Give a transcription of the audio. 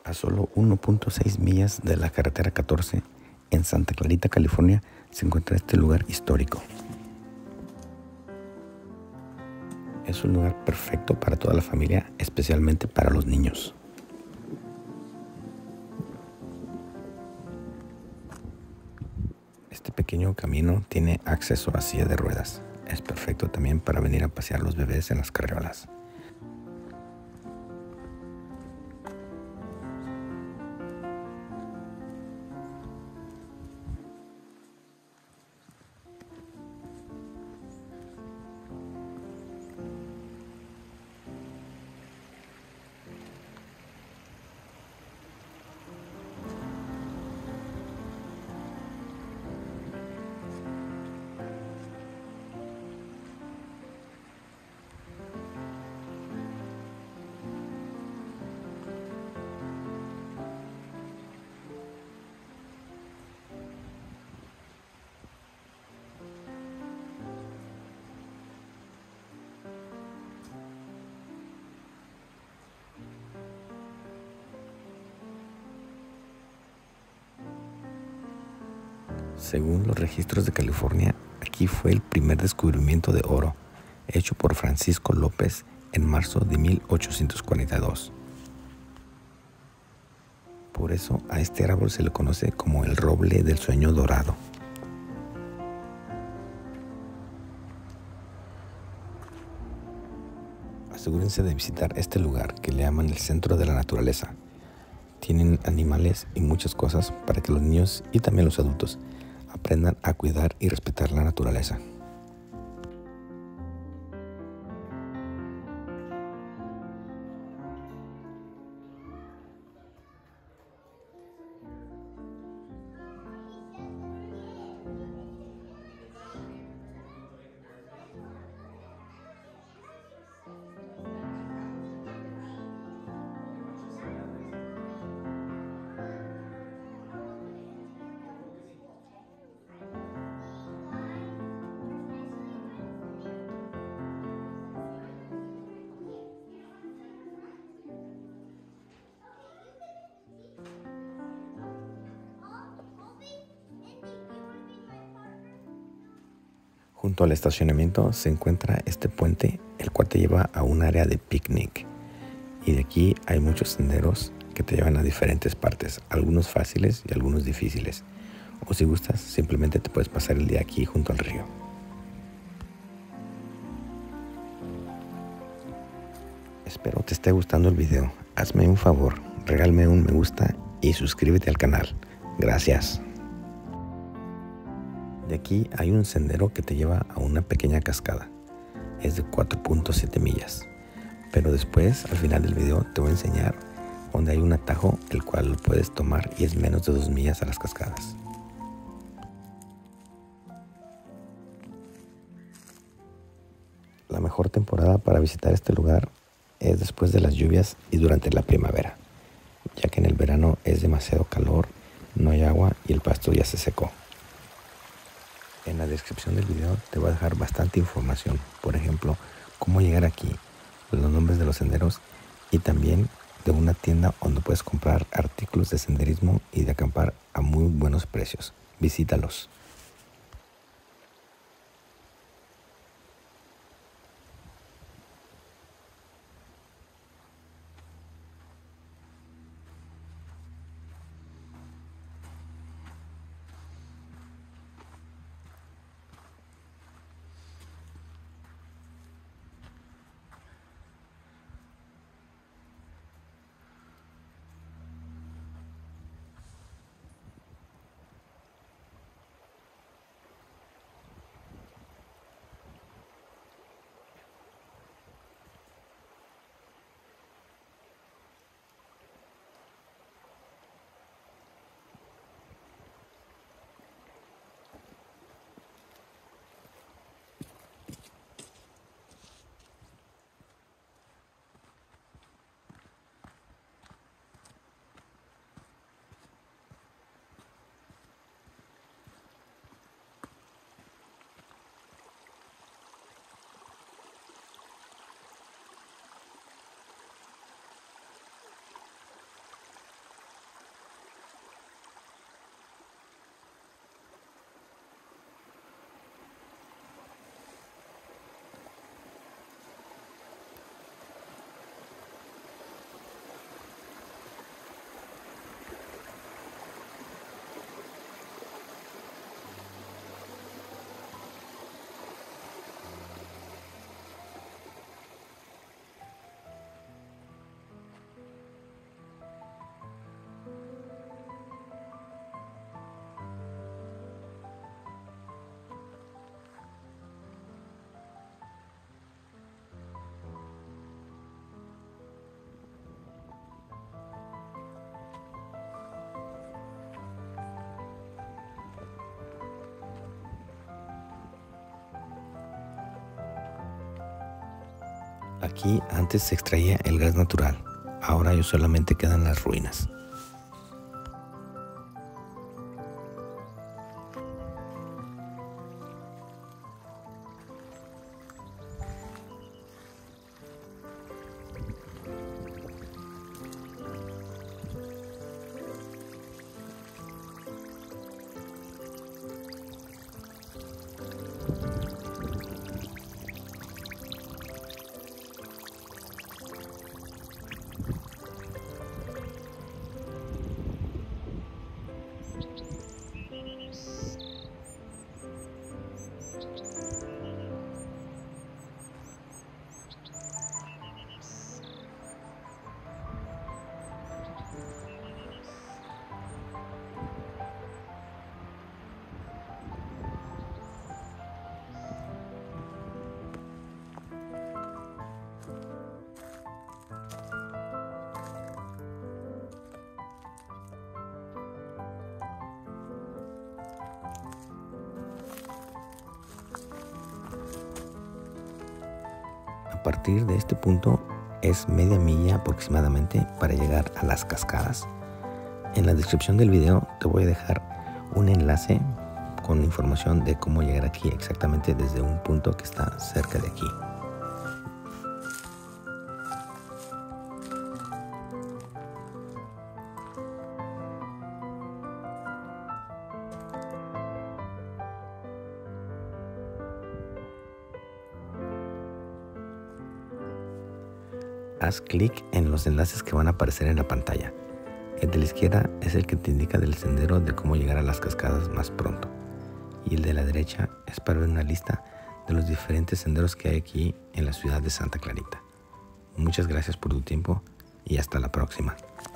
A solo 1.6 millas de la carretera 14, en Santa Clarita, California, se encuentra este lugar histórico. Es un lugar perfecto para toda la familia, especialmente para los niños. Este pequeño camino tiene acceso a silla de ruedas. Es perfecto también para venir a pasear los bebés en las carriolas. Según los registros de California, aquí fue el primer descubrimiento de oro, hecho por Francisco López en marzo de 1842. Por eso a este árbol se le conoce como el roble del sueño dorado. Asegúrense de visitar este lugar que le llaman el centro de la naturaleza. Tienen animales y muchas cosas para que los niños y también los adultos aprendan a cuidar y respetar la naturaleza. Junto al estacionamiento se encuentra este puente, el cual te lleva a un área de picnic. Y de aquí hay muchos senderos que te llevan a diferentes partes, algunos fáciles y algunos difíciles. O si gustas, simplemente te puedes pasar el día aquí junto al río. Espero te esté gustando el video. Hazme un favor, regálame un me gusta y suscríbete al canal. Gracias. De aquí hay un sendero que te lleva a una pequeña cascada. Es de 4.7 millas. Pero después, al final del video, te voy a enseñar donde hay un atajo el cual lo puedes tomar y es menos de 2 millas a las cascadas. La mejor temporada para visitar este lugar es después de las lluvias y durante la primavera, ya que en el verano es demasiado calor, no hay agua y el pasto ya se secó. En la descripción del video te voy a dejar bastante información, por ejemplo, cómo llegar aquí, los nombres de los senderos y también de una tienda donde puedes comprar artículos de senderismo y de acampar a muy buenos precios. Visítalos. Aquí antes se extraía el gas natural, ahora ya solamente quedan las ruinas. A partir de este punto es media milla aproximadamente para llegar a las cascadas. En la descripción del video te voy a dejar un enlace con información de cómo llegar aquí exactamente desde un punto que está cerca de aquí. Haz clic en los enlaces que van a aparecer en la pantalla. El de la izquierda es el que te indica del sendero de cómo llegar a las cascadas más pronto. Y el de la derecha es para ver una lista de los diferentes senderos que hay aquí en la ciudad de Santa Clarita. Muchas gracias por tu tiempo y hasta la próxima.